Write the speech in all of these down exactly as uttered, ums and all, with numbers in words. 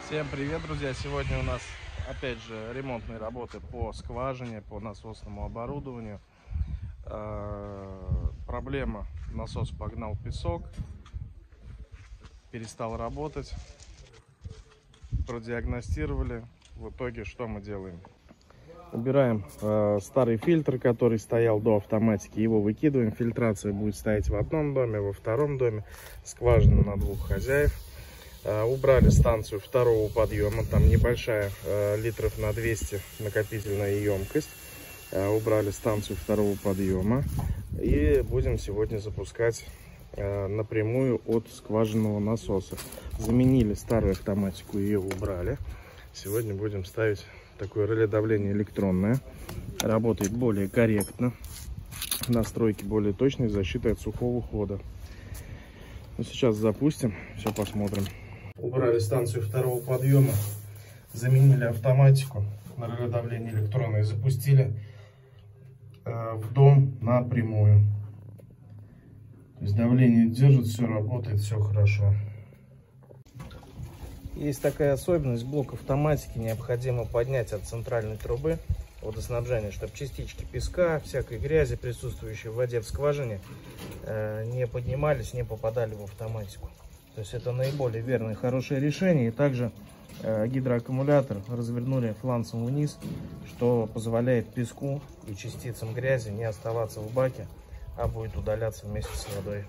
Всем привет, друзья! Сегодня у нас опять же ремонтные работы по скважине, по насосному оборудованию. Проблема: насос погнал песок, перестал работать. Продиагностировали. В итоге что мы делаем? Убираем э, старый фильтр, который стоял до автоматики, его выкидываем. Фильтрация будет стоять в одном доме, во втором доме. Скважина на двух хозяев. Э, убрали станцию второго подъема, там небольшая, э, литров на двести накопительная емкость. Э, убрали станцию второго подъема и будем сегодня запускать э, напрямую от скважинного насоса. Заменили старую автоматику, ее убрали. Сегодня будем ставить такое реле давления электронное. Работает более корректно. Настройки более точные, защита от сухого ухода. Ну, сейчас запустим, все посмотрим. Убрали станцию второго подъема, заменили автоматику на реле давления электронное и запустили э, в дом напрямую. То есть давление держит, все работает, все хорошо. Есть такая особенность: блок автоматики необходимо поднять от центральной трубы водоснабжения, чтобы частички песка, всякой грязи, присутствующей в воде в скважине, не поднимались, не попадали в автоматику. То есть это наиболее верное, хорошее решение. И также гидроаккумулятор развернули фланцем вниз, что позволяет песку и частицам грязи не оставаться в баке, а будет удаляться вместе с водой.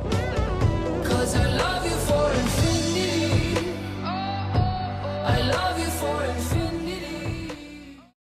I love